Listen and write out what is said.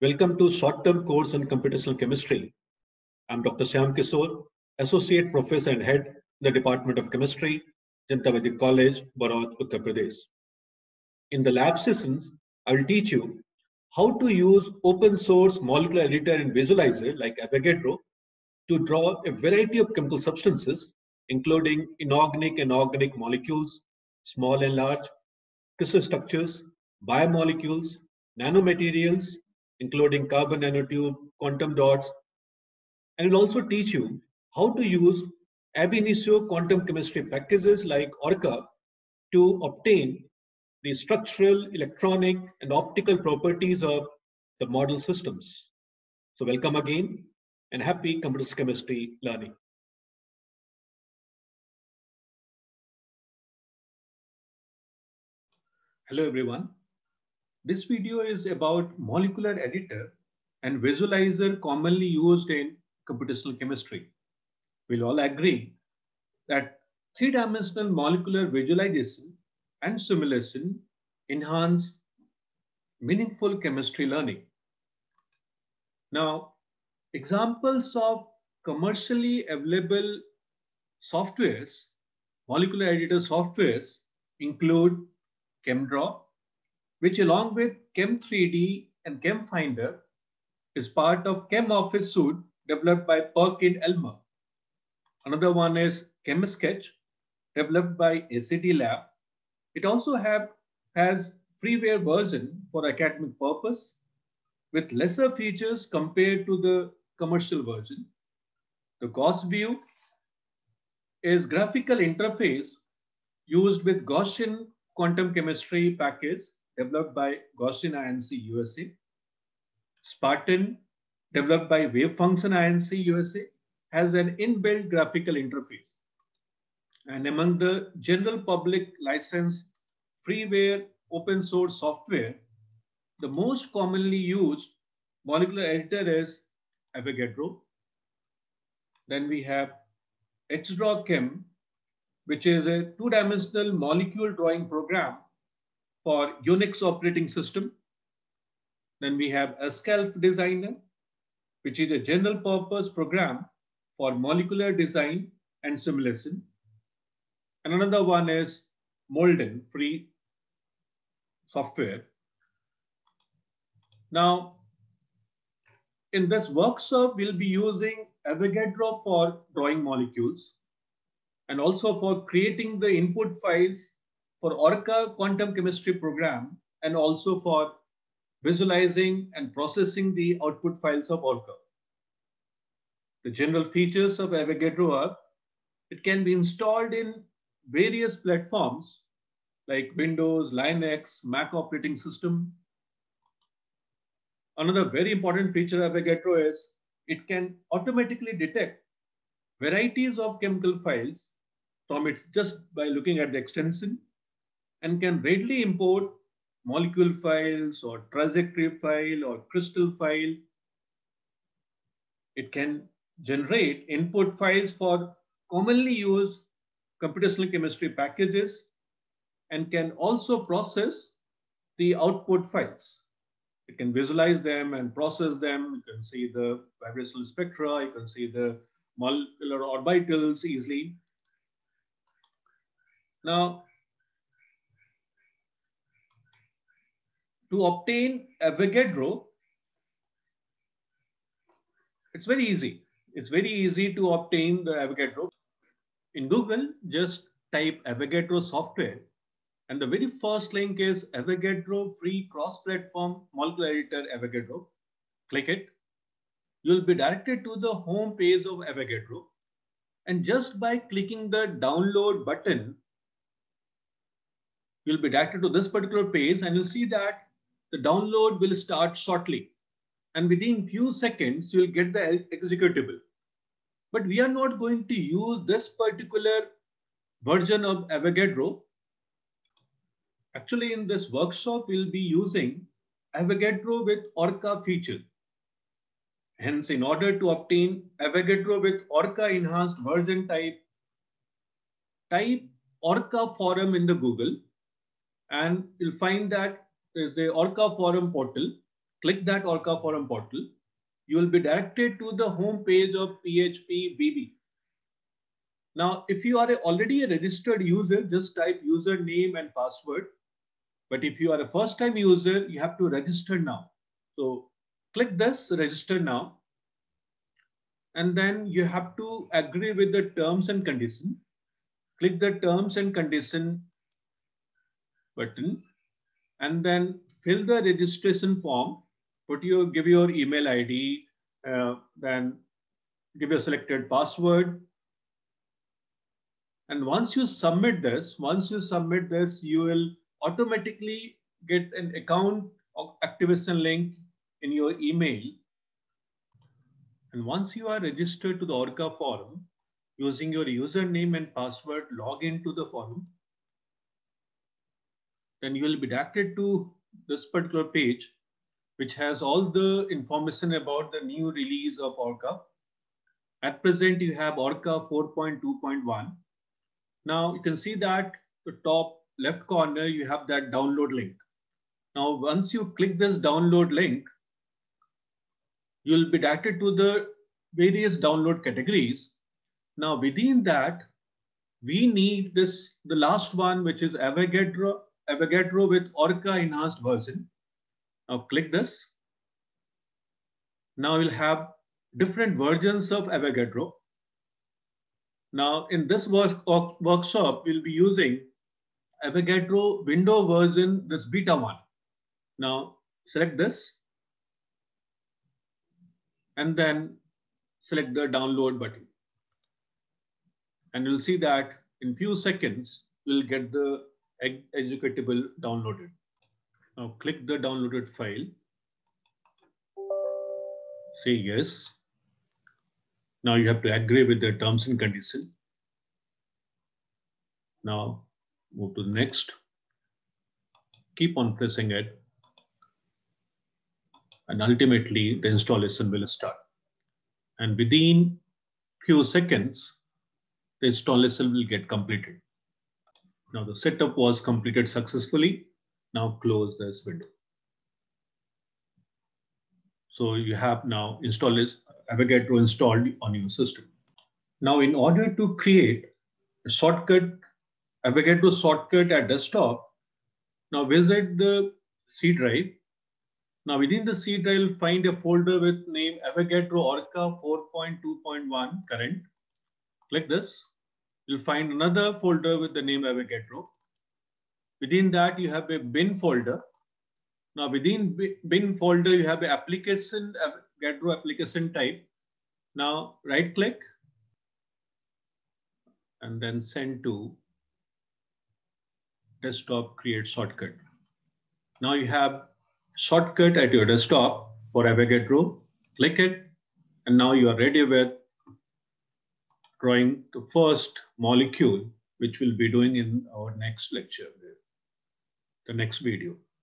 Welcome to short-term course in computational chemistry. I'm Dr. Shyam Kishore, Associate Professor and Head, the Department of Chemistry, Janta Vaidik College, Baraut, Uttar Pradesh. In the lab sessions, I will teach you how to use open source molecular editor and visualizer like Avogadro to draw a variety of chemical substances, including inorganic and organic molecules, small and large, crystal structures, biomolecules, nanomaterials, including carbon nanotube, quantum dots, and will also teach you how to use ab initio quantum chemistry packages like ORCA to obtain the structural, electronic, and optical properties of the model systems. So welcome again and happy computational chemistry learning. Hello everyone. This video is about molecular editor and visualizer commonly used in computational chemistry. We'll all agree that three-dimensional molecular visualization and simulation enhance meaningful chemistry learning. Now, examples of commercially available softwares, molecular editor softwares include ChemDraw, which along with Chem3D and ChemFinder is part of ChemOffice suite developed by Perkin Elmer. Another one is ChemSketch, developed by ACD Lab. It also has freeware version for academic purpose with lesser features compared to the commercial version. The GaussView is graphical interface used with Gaussian quantum chemistry package developed by Gaussian Inc. USA. Spartan, developed by Wavefunction Inc. USA, has an inbuilt graphical interface. And among the general public licensed freeware open source software, the most commonly used molecular editor is Avogadro. Then we have XDrawChem, which is a two-dimensional molecule drawing program for Unix operating system. Then we have Ascalf Designer, which is a general purpose program for molecular design and simulation. And another one is Molden, free software. Now, in this workshop, we'll be using Avogadro for drawing molecules and also for creating the input files for ORCA quantum chemistry program and also for visualizing and processing the output files of ORCA. The general features of Avogadro are it can be installed in various platforms like Windows, Linux, Mac operating system. Another very important feature of Avogadro is it can automatically detect varieties of chemical files from it just by looking at the extension and can readily import molecule files or trajectory file or crystal file. It can generate input files for commonly used computational chemistry packages and can also process the output files. You can visualize them and process them. You can see the vibrational spectra. You can see the molecular orbitals easily. Now, to obtain Avogadro, it's very easy. It's very easy to obtain the Avogadro. In Google, just type Avogadro software. And the very first link is Avogadro free cross-platform molecular editor Avogadro. Click it. You'll be directed to the home page of Avogadro. And just by clicking the download button, you'll be directed to this particular page and you'll see that the download will start shortly. And within few seconds, you'll get the executable. But we are not going to use this particular version of Avogadro. Actually, in this workshop, we'll be using Avogadro with ORCA feature. Hence, in order to obtain Avogadro with ORCA enhanced version type ORCA forum in the Google, and you'll find that there's a ORCA forum portal. click that Orca forum portal, you will be directed to the home page of PHP BB. Now, if you are already a registered user, just type username and password. But if you are a first-time user, you have to register now. So click this, register now. And then you have to agree with the terms and condition. Click the terms and condition button and then fill the registration form. Give your email ID, then give your selected password. And once you submit this, you will automatically get an account activation link in your email. And once you are registered to the Orca forum, using your username and password, log into the forum, then you will be directed to this particular page, which has all the information about the new release of Orca. At present, you have Orca 4.2.1. Now you can see that the top left corner, you have that download link. Now, once you click this download link, you'll be directed to the various download categories. Now, within that, we need the last one, which is Avogadro with Orca enhanced version. Now, click this. Now, you'll have different versions of Avogadro. Now, in this workshop, we'll be using Avogadro window version, this beta one. Now, select this and then select the download button. And you'll see that in few seconds, you'll get the executable downloaded. Now, click the downloaded file. Say yes. Now you have to agree with the terms and conditions. Now move to the next. Keep on pressing it. And ultimately the installation will start. And within few seconds, the installation will get completed. Now the setup was completed successfully. Now close this window. So you have now Avogadro installed on your system. Now, in order to create a shortcut, Avogadro shortcut at desktop, now visit the C drive. Now, within the C drive, you'll find a folder with name Avogadro Orca 4.2.1 current. Click this. You'll find another folder with the name Avogadro. Within that, you have a bin folder. Now, within bin folder, you have an application, Avogadro application type. Now, right click and then send to desktop create shortcut. Now you have shortcut at your desktop for Avogadro. Click it, and now you are ready with drawing the first molecule, which we'll be doing in our next lecture, the next video.